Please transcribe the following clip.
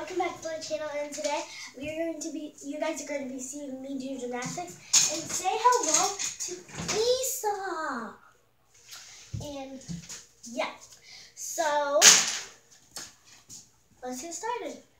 welcome back to our channel, and today you guys are going to be seeing me do gymnastics and say hello to Lisa. And yeah, so let's get started.